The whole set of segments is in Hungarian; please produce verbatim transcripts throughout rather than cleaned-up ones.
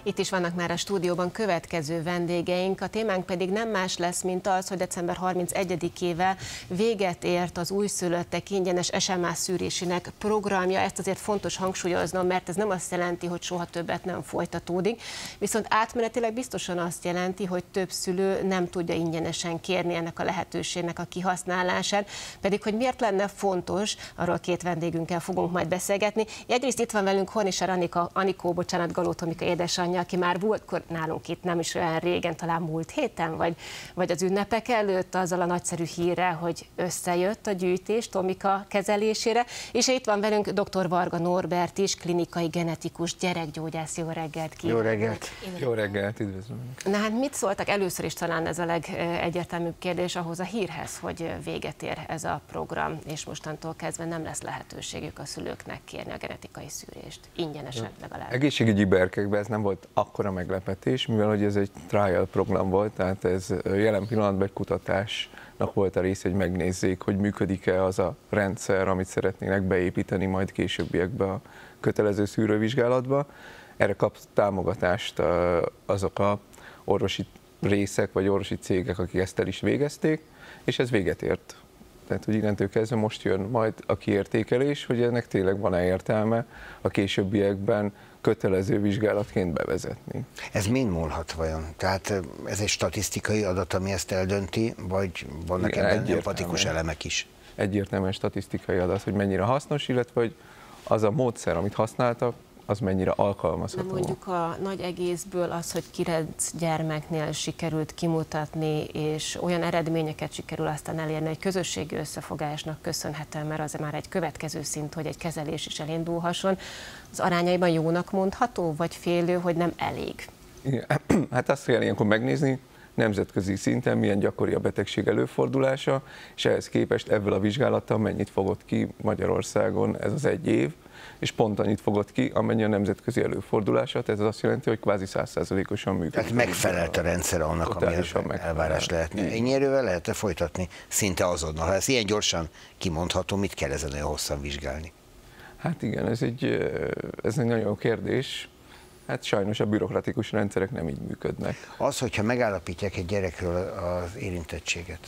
Itt is vannak már a stúdióban következő vendégeink, a témánk pedig nem más lesz, mint az, hogy december harmincegyedikével véget ért az újszülöttek ingyenes es em es szűrésének programja. Ezt azért fontos hangsúlyoznom, mert ez nem azt jelenti, hogy soha többet nem folytatódik, viszont átmenetileg biztosan azt jelenti, hogy több szülő nem tudja ingyenesen kérni ennek a lehetőségnek a kihasználását, pedig hogy miért lenne fontos, arról két vendégünkkel fogunk majd beszélgetni. Egyrészt itt van velünk Hornischer Anika, Anikó, bocsánat, Galó Tomika édesanyja, aki már volt nálunk itt nem is olyan régen, talán múlt héten, vagy, vagy az ünnepek előtt azzal a nagyszerű hírrel, hogy összejött a gyűjtés Tomika kezelésére, és itt van velünk dr. Varga Norbert is, klinikai genetikus, gyerekgyógyász. Jó reggelt kívánok! Jó reggelt! Jó reggelt, üdvözlöm! Na hát mit szóltak először is, talán ez a legegyértelműbb kérdés ahhoz a hírhez, hogy véget ér ez a program, és mostantól kezdve nem lesz lehetőségük a szülőknek kérni a genetikai szűrést, ingyenesen legalább. Egészségügyi berkekben ez nem volt akkora meglepetés, mivel hogy ez egy trial program volt, tehát ez jelen pillanatban egy kutatásnak volt a része, hogy megnézzék, hogy működik-e az a rendszer, amit szeretnének beépíteni majd későbbiekbe a kötelező szűrővizsgálatba. Erre kap támogatást azok a orvosi részek vagy orvosi cégek, akik ezt el is végezték, és ez véget ért. Tehát, hogy innentől kezdve most jön majd a kiértékelés, hogy ennek tényleg van-e értelme a későbbiekben kötelező vizsgálatként bevezetni. Ez mind múlhat vajon? Tehát ez egy statisztikai adat, ami ezt eldönti, vagy vannak Igen, ebben empatikus elemek is? Egyértelműen statisztikai adat, hogy mennyire hasznos, illetve hogy az a módszer, amit használtak, az mennyire alkalmazható. Na mondjuk a nagy egészből az, hogy kilenc gyermeknél sikerült kimutatni, és olyan eredményeket sikerül aztán elérni, egy közösségi összefogásnak köszönhetően, mert az már egy következő szint, hogy egy kezelés is elindulhasson. Az arányaiban jónak mondható, vagy félő, hogy nem elég? Igen. Hát azt kell ilyenkor megnézni, nemzetközi szinten milyen gyakori a betegség előfordulása, és ehhez képest ebből a vizsgálattal mennyit fogott ki Magyarországon ez az egy év, és pont annyit fogott ki, amennyi a nemzetközi előfordulása, tehát ez azt jelenti, hogy kvázi száz százalékosan működik. Tehát megfelelt a rendszer annak, ami elvárás lehetne. Ennyi erővel lehet-e folytatni szinte azonnal? Ha ez ilyen gyorsan kimondható, mit kell ezen olyan hosszan vizsgálni? Hát igen, ez egy, ez egy nagyon jó kérdés. Hát sajnos a bürokratikus rendszerek nem így működnek. Az, hogyha megállapítják egy gyerekről az érintettséget,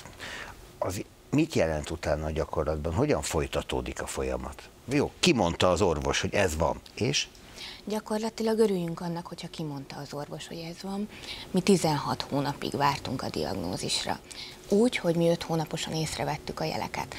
az mit jelent utána a gyakorlatban? Hogyan folytatódik a folyamat? Jó, kimondta az orvos, hogy ez van, és? Gyakorlatilag örüljünk annak, hogyha kimondta az orvos, hogy ez van. Mi tizenhat hónapig vártunk a diagnózisra. Úgy, hogy mi öt hónaposan észrevettük a jeleket.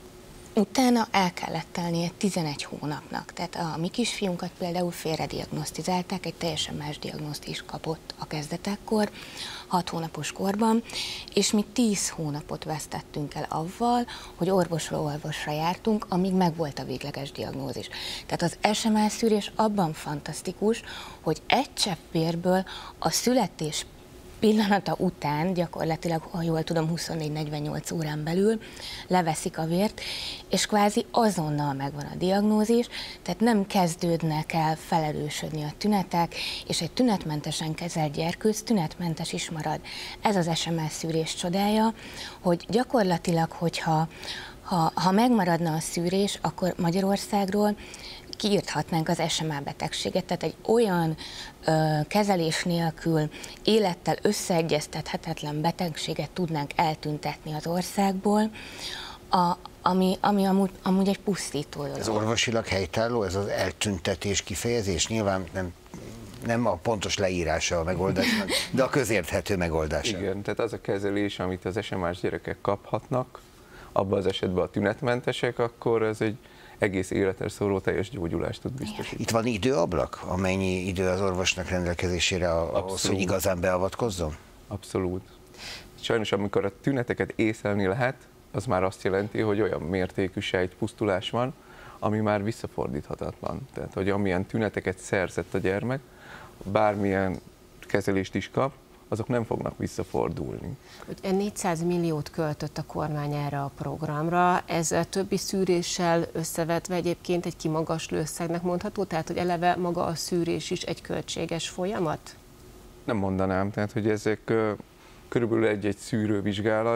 Utána el kellett telnie tizenegy hónapnak, tehát a mi kisfiunkat például félrediagnosztizálták, egy teljesen más diagnózist kapott a kezdetekkor, hat hónapos korban, és mi tíz hónapot vesztettünk el avval, hogy orvosról orvosra jártunk, amíg megvolt a végleges diagnózis. Tehát az es em es szűrés abban fantasztikus, hogy egy csepp vérből a születés pillanata után, gyakorlatilag, ha jól tudom, huszonnégy-negyvennyolc órán belül leveszik a vért, és kvázi azonnal megvan a diagnózis, tehát nem kezdődnek el felerősödni a tünetek, és egy tünetmentesen kezelt gyerkőc tünetmentes is marad. Ez az es em es szűrés csodája, hogy gyakorlatilag, hogyha ha, ha megmaradna a szűrés, akkor Magyarországról kiírthatnánk az es em á betegséget, tehát egy olyan ö, kezelés nélkül élettel összeegyeztethetetlen betegséget tudnánk eltüntetni az országból, a, ami, ami amúgy, amúgy egy pusztító dolog. Ez orvosilag helytálló, ez az eltüntetés kifejezés? Nyilván nem, nem a pontos leírása a megoldásnak, de a közérthető megoldása. Igen, tehát az a kezelés, amit az es em es gyerekek kaphatnak, abban az esetben a tünetmentesek, akkor ez egy egész életre szóló teljes gyógyulást tud biztosítani. Itt van időablak, amennyi idő az orvosnak rendelkezésére ahhoz, hogy igazán beavatkozzon? Abszolút. Sajnos, amikor a tüneteket észlelni lehet, az már azt jelenti, hogy olyan mértékű sejtpusztulás van, ami már visszafordíthatatlan. Tehát, hogy amilyen tüneteket szerzett a gyermek, bármilyen kezelést is kap, azok nem fognak visszafordulni. négyszáz milliót költött a kormány erre a programra, ez a többi szűréssel összevetve egyébként egy kimagasló összegnek mondható, tehát hogy eleve maga a szűrés is egy költséges folyamat? Nem mondanám, tehát hogy ezek körülbelül egy-egy szűrővizsgálat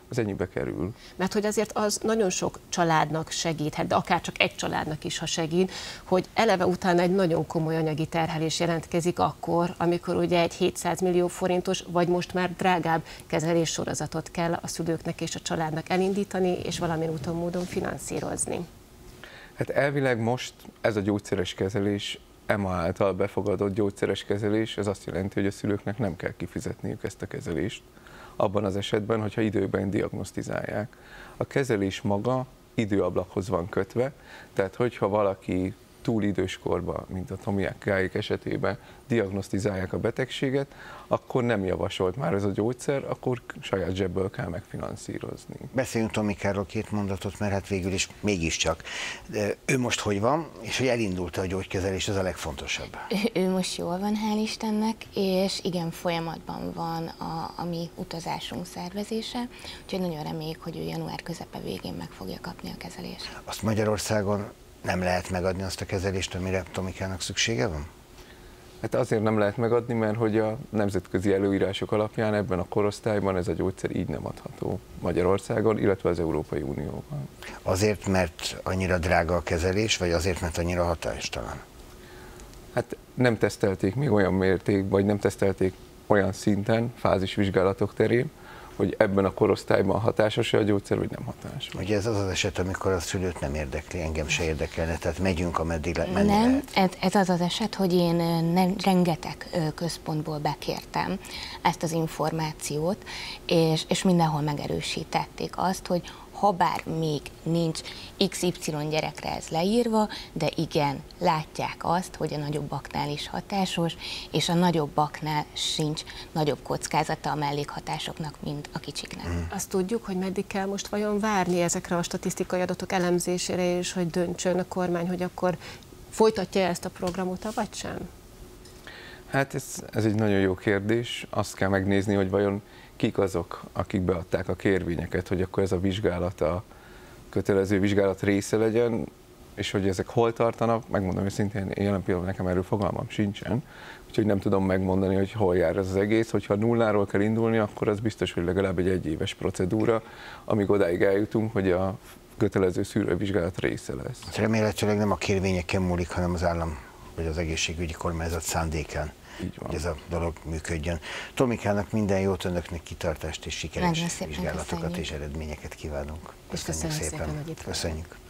az ennyibe kerül. Mert hogy azért az nagyon sok családnak segíthet, de akár csak egy családnak is, ha segít, hogy eleve utána egy nagyon komoly anyagi terhelés jelentkezik akkor, amikor ugye egy hétszáz millió forintos, vagy most már drágább kezelés sorozatot kell a szülőknek és a családnak elindítani, és valamilyen úton módon finanszírozni. Hát elvileg most ez a gyógyszeres kezelés, E M A által befogadott gyógyszeres kezelés, ez azt jelenti, hogy a szülőknek nem kell kifizetniük ezt a kezelést, abban az esetben, hogyha időben diagnosztizálják. A kezelés maga időablakhoz van kötve, tehát hogyha valaki túl idős korban, mint a Tomiákék esetében diagnosztizálják a betegséget, akkor nem javasolt már ez a gyógyszer, akkor saját zsebből kell megfinanszírozni. Beszéljünk Tomikáról két mondatot, mert hát végül is mégiscsak. De ő most hogy van, és hogy elindult a gyógykezelés, ez a legfontosabb. Ő, ő most jól van, hál' Istennek, és igen, folyamatban van a, a mi utazásunk szervezése, úgyhogy nagyon reméljük, hogy ő január közepe végén meg fogja kapni a kezelést. Azt Magyarországon nem lehet megadni azt a kezelést, amire Tomikának szüksége van? Hát azért nem lehet megadni, mert hogy a nemzetközi előírások alapján ebben a korosztályban ez a gyógyszer így nem adható Magyarországon, illetve az Európai Unióban. Azért, mert annyira drága a kezelés, vagy azért, mert annyira hatástalan? Hát nem tesztelték még olyan mértékben, vagy nem tesztelték olyan szinten, fázisvizsgálatok terén, hogy ebben a korosztályban hatásos-e a gyógyszer, vagy nem hatásos. Ugye ez az az eset, amikor a szülőt nem érdekli, engem se érdekelne, tehát megyünk, ameddig le, menni Nem, lehet. ez, ez az az eset, hogy én nem, rengeteg központból bekértem ezt az információt, és, és mindenhol megerősítették azt, hogy habár még nincs iksz ipszilon gyerekre ez leírva, de igen, látják azt, hogy a nagyobbaknál is hatásos, és a nagyobbaknál sincs nagyobb kockázata a mellékhatásoknak, mint a kicsiknek. Mm. Azt tudjuk, hogy meddig kell most vajon várni ezekre a statisztikai adatok elemzésére, és hogy döntsön a kormány, hogy akkor folytatja ezt a programot, vagy sem? Hát ez, ez egy nagyon jó kérdés. Azt kell megnézni, hogy vajon kik azok, akik beadták a kérvényeket, hogy akkor ez a vizsgálat a kötelező vizsgálat része legyen, és hogy ezek hol tartanak, megmondom őszintén, jelen pillanatban nekem erről fogalmam sincsen, úgyhogy nem tudom megmondani, hogy hol jár ez az egész. Hogyha nulláról kell indulni, akkor az biztos, hogy legalább egy egyéves procedúra, amíg odáig eljutunk, hogy a kötelező szűrővizsgálat része lesz. Remélhetőleg nem a kérvényeken múlik, hanem az állam vagy az egészségügyi kormányzat szándékán, hogy ez a dolog működjön. Tomikának minden jót, önöknek kitartást és sikeres vizsgálatokat és eredményeket kívánunk. És köszönjük szépen, szépen hogy itt Köszönjük.